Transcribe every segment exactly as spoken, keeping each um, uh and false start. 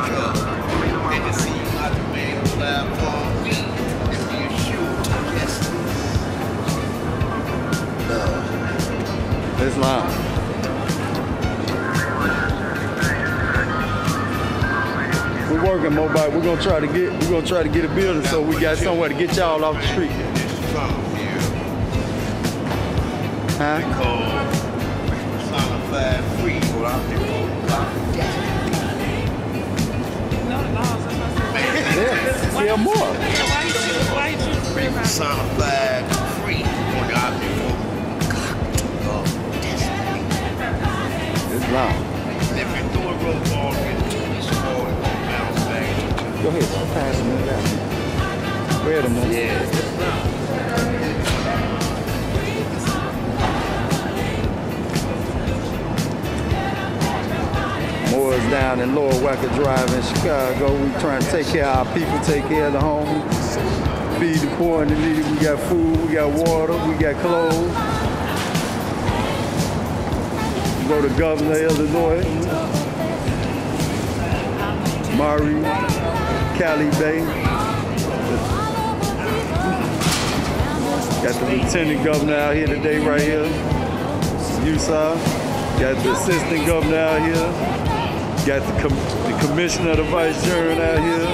truck. They can see you out the main platform. If you shoot, yes. No. It's long. We're working, Mobile. We're gonna try to get. We're gonna try to get a building so we got somewhere to get y'all off the street. Huh? Personified free. Yeah, yeah, more. Why you choose? Why you choose free? Personified free. On the option for destiny. It's long. If you throw a rope ball, you score it. Bounce back. Go ahead, pass him that. Go ahead, man. Yeah, it's long. Moore's down in Lower Wacker Drive in Chicago. We trying to take care of our people, take care of the homeless, feed the poor and the needy. We got food, we got water, we got clothes. We go to Governor Illinois, Maury, Cali Bay. Got the Lieutenant Governor out here today, right here. Utah. Got the Assistant Governor out here. Got the, com the Commissioner of the Vice Chairman out here.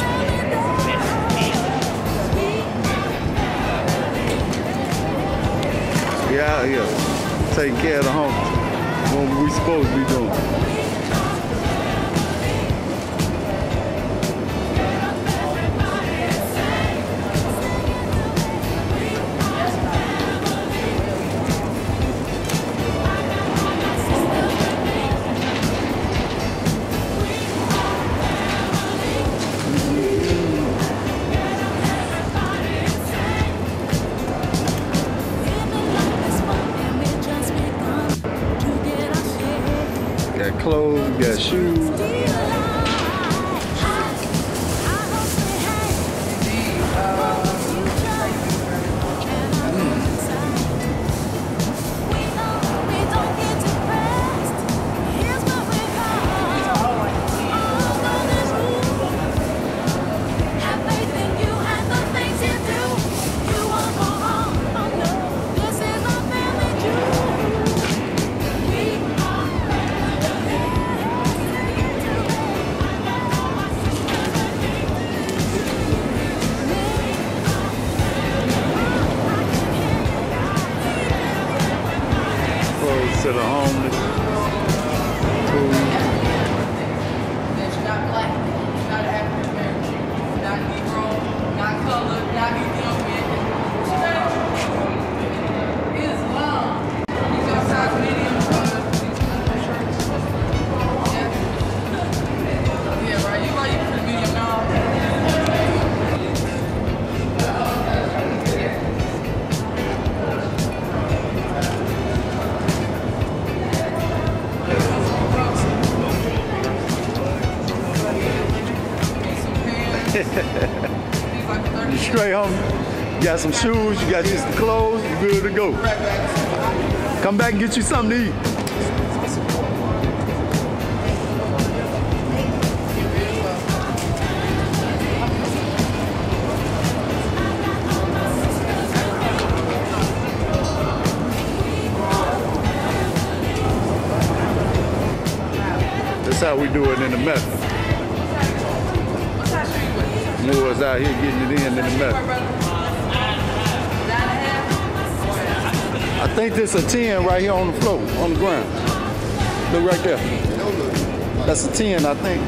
We out here taking care of the homeless. What we supposed to be doing. Got clothes, got shoes. To the homeless, food. It's not black, it's not African American, not Negro, not colored, not Ethiopian. Islam. These are size medium. Yeah. Yeah, right. You like you put a medium now. You straight home. You got some shoes, you got just the clothes, you good to go. Come back and get you something to eat. That's how we do it in the method. Moore's out here getting it in in the method. I think this a ten right here on the floor, on the ground. Look right there. That's a ten, I think.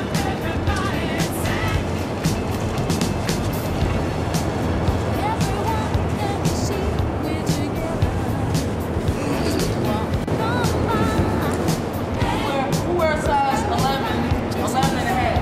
Who wears size eleven, eleven and a half?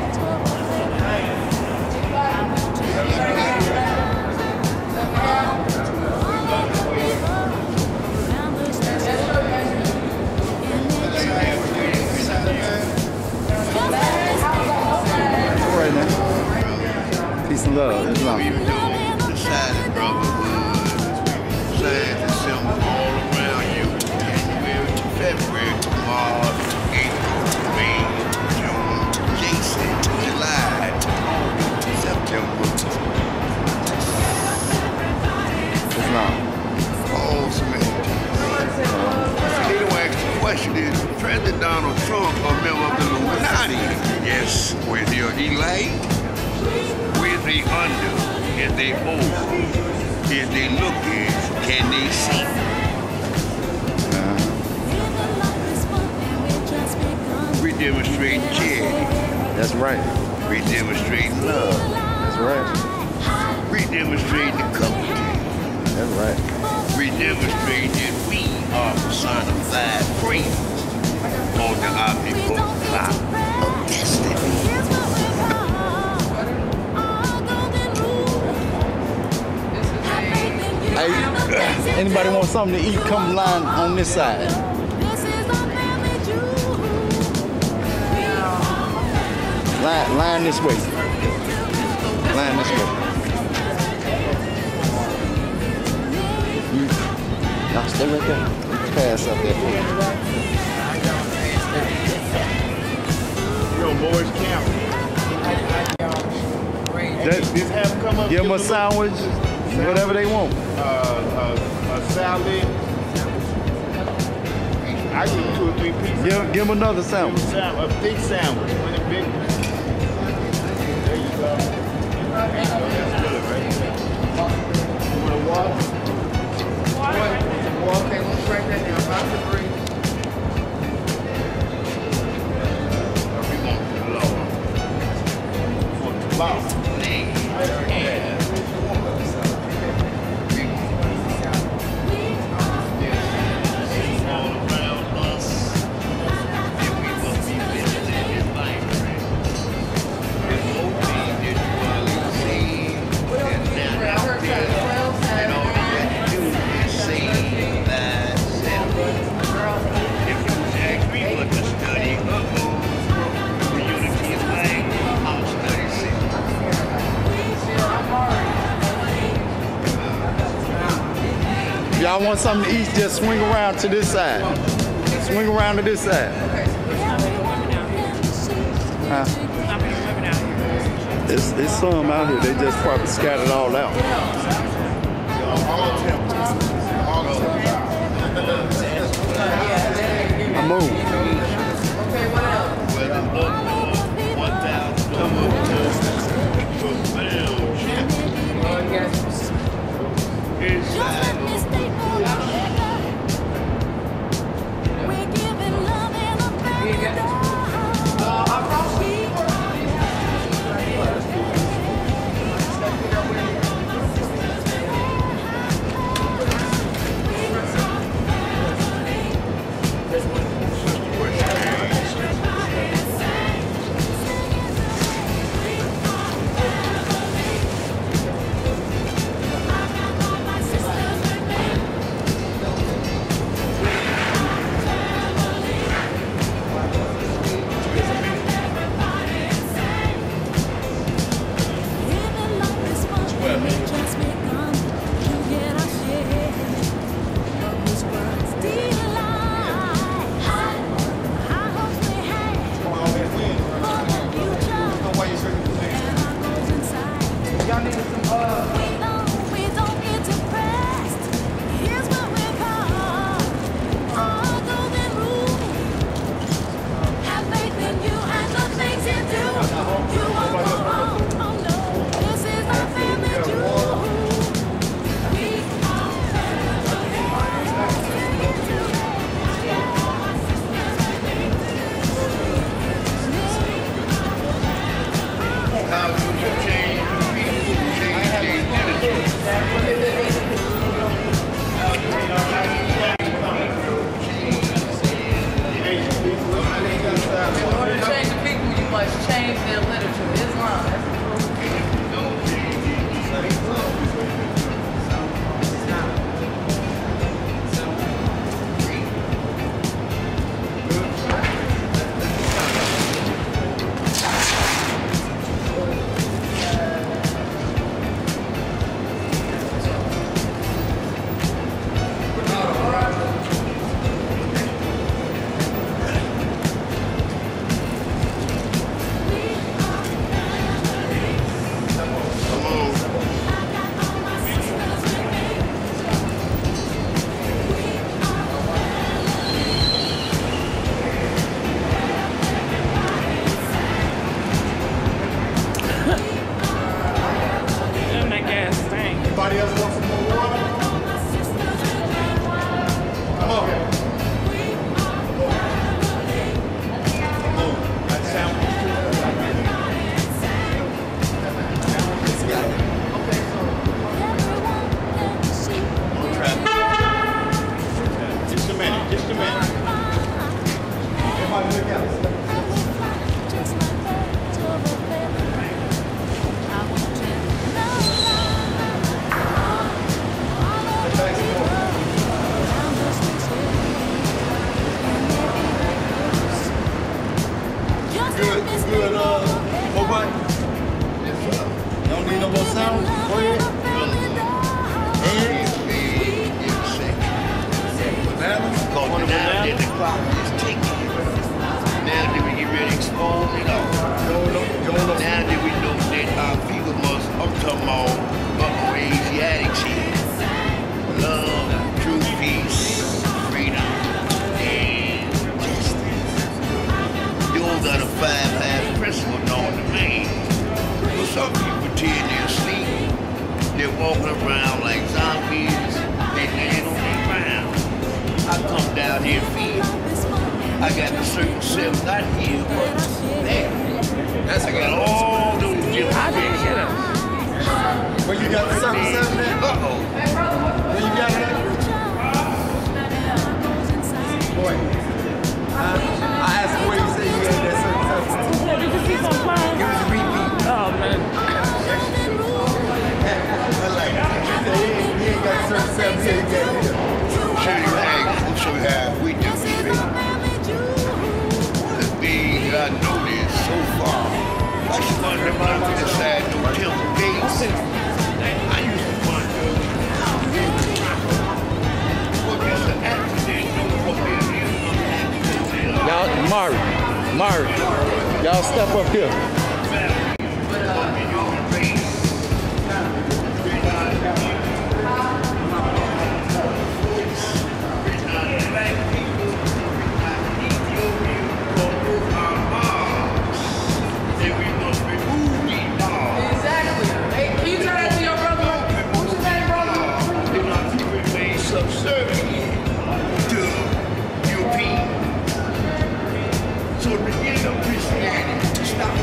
Peace and love. It's long. The silent brotherhood. Signs and symbols all around you. January to February to March, April to May, June to Jason. No. Oh, so many times. They don't ask the question is, President Donald Trump a member of the Illuminati? Yes. Were they elite? Were they under? Is they over? Is they looking? Can they see? Uh-huh. We demonstrate charity. That's right. We demonstrate love. That's right. We demonstrate the culture. That's right. We demonstrate that we are personified friends on the omnipotent cloud of destiny. Hey, anybody want something to eat? Come line on this side. Line, line this way. Line this way. You, now stay right there. Pass up there. Yo, Morris County. That, Just have them come up. give them a them sandwich, whatever they want. Uh, uh, a salad. I give them two or three pieces. Give, give them another Give sandwich. them sam- a big sandwich. One of the big ones. There you go. There you go. That's good, right? You want a water? Well, okay, let's break that down. Five to three. We want the Lord. For the law. Yeah. All around us, and we must be visited in vibrant. It's hoping that while it's saved, and now out there, and all you got to do is save thyself. If you ask me what to study, uh-oh, for unity is like, I'll study sin. If y'all want something to eat, just swing around to this side. Swing around to this side. Huh? It's, it's some out here. They just probably scattered all out. I move. Okay, what else? Whether look one thousand profound champion Oh, yes. inside. Uh, I brought them, not here, but there. That's I got all those different pictures. Where you got the seven seven at? Uh-oh. Where you got it at? Boy, I, I asked him where you say you got that seven seven. Did you see some fun? Give us a repeat. Oh, man. I like it. He said he ain't, he ain't got seven seven, he ain't got it. Show you how, we'll show you how we do it. The thing I noticed so far, I used to wonder about to the side no temple gates. I used to wonder, what is the accident? No problem. Y'all, Mari, Mari, y'all step up here. Exactly. Hey, can you turn that to your brother? What's your name, brother? Subservient to European. So the beginning of Christianity to stop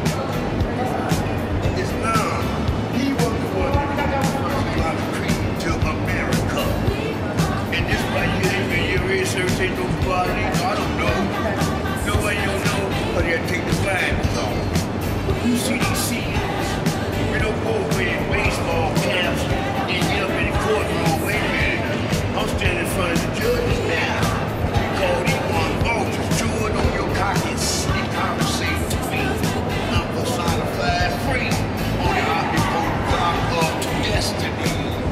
Islam, he was the one that got the first country to America. And this why you ain't been your research ain't nobody, I don't know. Nobody don't know, but you take the blinders off. You see these scenes, we don't go with baseball caps and get up in the courtroom. Wait a minute, I'm standing in front of the judges now. Call these one vultures, chewing on your cockets. They conversate to me. I'm personified free on the omnipotent clock of destiny.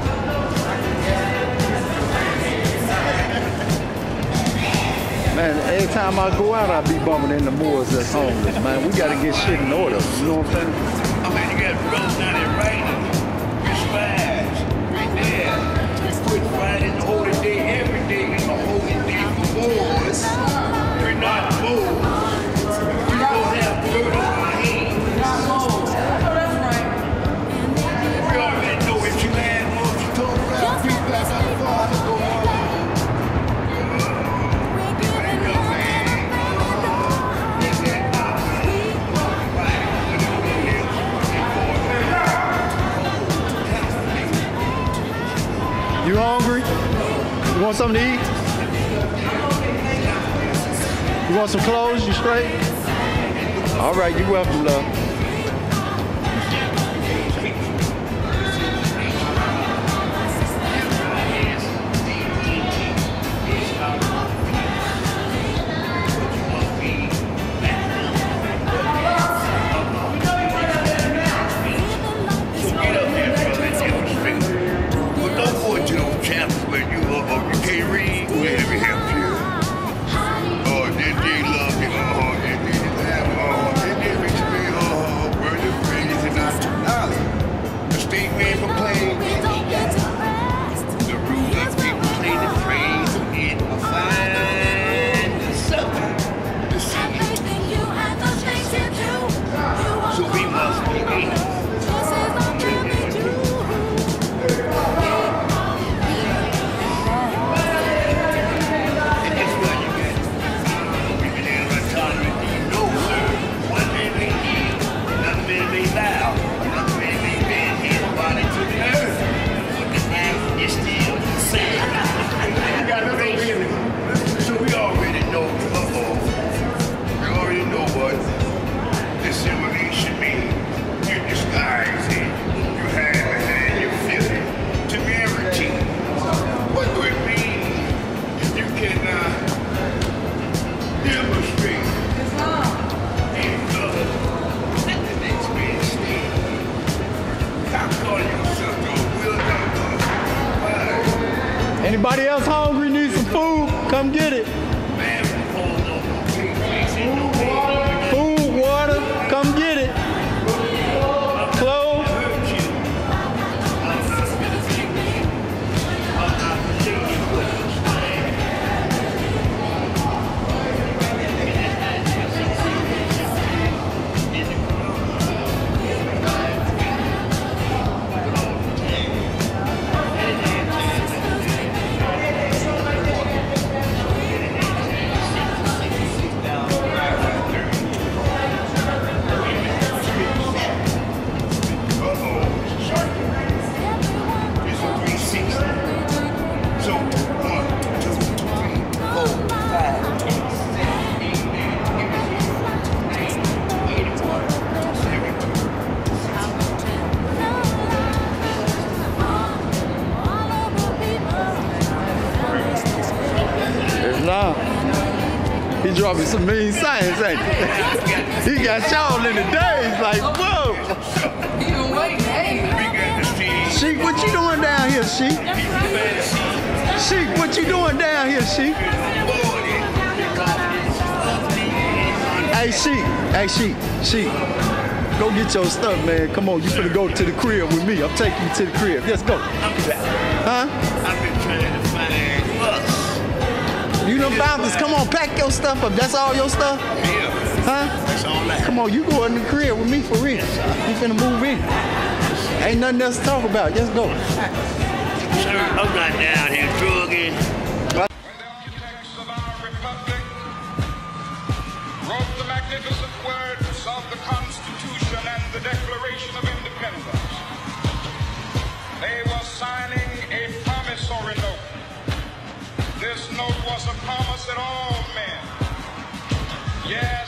Man, every time I go out, I be bumping into Moors that's homeless, man. We gotta get shit in order. You know what I'm saying? I mean, you got brothers down there writing, your spies, right there. We put Friday the holy day every day in the holy day for wars. We're not Moors. We don't have dirt on our hands. Not mold. I know that's right. We already know if you had Moors, you talk about people that's not the father go on. You hungry? You want something to eat? You want some clothes? You straight? All right, you're welcome, love. Anybody else hungry, need some food? Come get it. Food, water, come get it. Clothes. dropping some mean science, ain't he? He got y'all in the days like, whoa. Even waiting, hey. Sheik, what you doing down here, Sheik? Sheik, what you doing down here, Sheik? Hey, Sheik. Hey, Sheik. Sheik. Go get your stuff, man. Come on, you finna go to the crib with me. I'm taking you to the crib. Let's go. Huh? I've been trying to find bus. You done found this. Come on, pack your stuff up. That's all your stuff? Yeah. Huh? That's all that. Come on, you go in the crib with me for real. You finna move in. Ain't nothing else to talk about. Just go. Sir, I'm not down here drugging. When the architects of our republic wrote the magnificent words of the Constitution and the Declaration of Independence, they were signing a promissory note. This note was a promise that all men, yes,